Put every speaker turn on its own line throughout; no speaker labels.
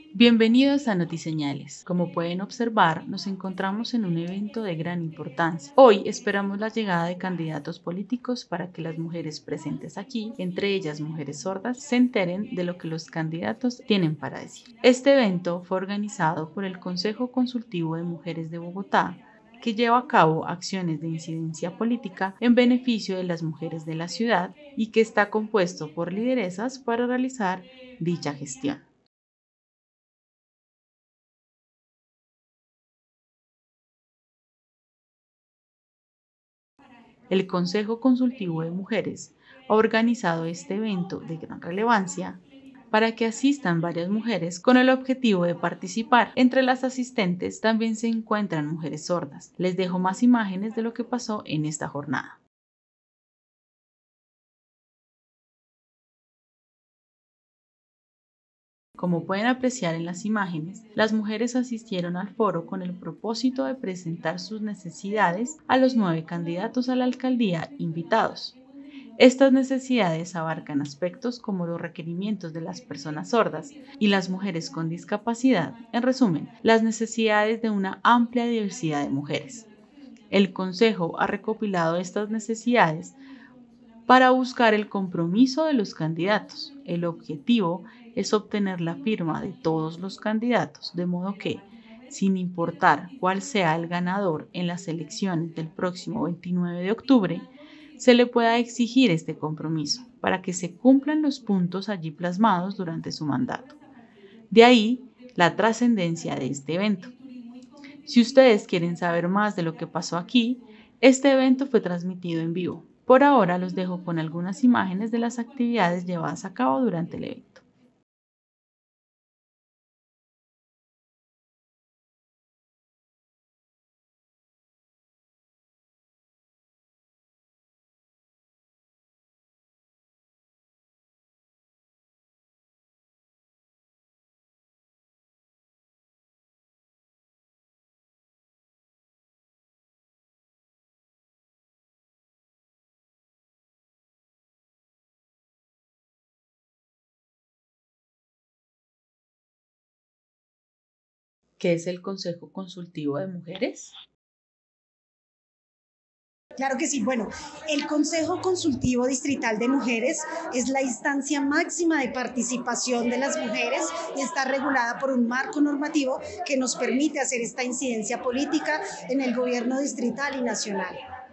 Bienvenidos a Notiseñales. Como pueden observar, nos encontramos en un evento de gran importancia. Hoy esperamos la llegada de candidatos políticos para que las mujeres presentes aquí, entre ellas mujeres sordas, se enteren de lo que los candidatos tienen para decir. Este evento fue organizado por el Consejo Consultivo de Mujeres de Bogotá, que lleva a cabo acciones de incidencia política en beneficio de las mujeres de la ciudad y que está compuesto por lideresas para realizar dicha gestión. El Consejo Consultivo de Mujeres ha organizado este evento de gran relevancia para que asistan varias mujeres con el objetivo de participar. Entre las asistentes también se encuentran mujeres sordas. Les dejo más imágenes de lo que pasó en esta jornada. Como pueden apreciar en las imágenes, las mujeres asistieron al foro con el propósito de presentar sus necesidades a los 9 candidatos a la alcaldía invitados. Estas necesidades abarcan aspectos como los requerimientos de las personas sordas y las mujeres con discapacidad, en resumen, las necesidades de una amplia diversidad de mujeres. El Consejo ha recopilado estas necesidades para buscar el compromiso de los candidatos. El objetivo es obtener la firma de todos los candidatos, de modo que, sin importar cuál sea el ganador en las elecciones del próximo 29 de octubre, se le pueda exigir este compromiso para que se cumplan los puntos allí plasmados durante su mandato. De ahí la trascendencia de este evento. Si ustedes quieren saber más de lo que pasó aquí, este evento fue transmitido en vivo. Por ahora los dejo con algunas imágenes de las actividades llevadas a cabo durante el evento. ¿Qué es el Consejo Consultivo de Mujeres?
Claro que sí. Bueno, el Consejo Consultivo Distrital de Mujeres es la instancia máxima de participación de las mujeres y está regulada por un marco normativo que nos permite hacer esta incidencia política en el gobierno distrital y nacional.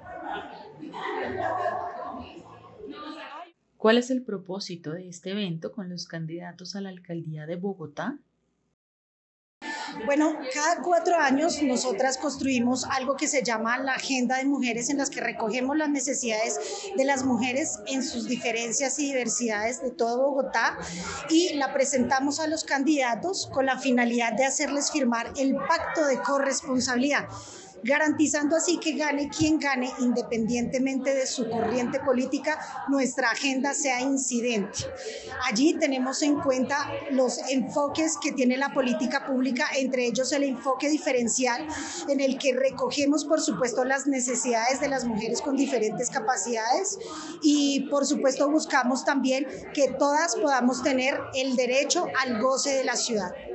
¿Cuál es el propósito de este evento con los candidatos a la alcaldía de Bogotá?
Bueno, cada 4 años nosotras construimos algo que se llama la Agenda de Mujeres, en las que recogemos las necesidades de las mujeres en sus diferencias y diversidades de todo Bogotá y la presentamos a los candidatos con la finalidad de hacerles firmar el pacto de corresponsabilidad, garantizando así que gane quien gane, independientemente de su corriente política, nuestra agenda sea incidente. Allí tenemos en cuenta los enfoques que tiene la política pública, entre ellos el enfoque diferencial, en el que recogemos, por supuesto, las necesidades de las mujeres con diferentes capacidades y, por supuesto, buscamos también que todas podamos tener el derecho al goce de la ciudad.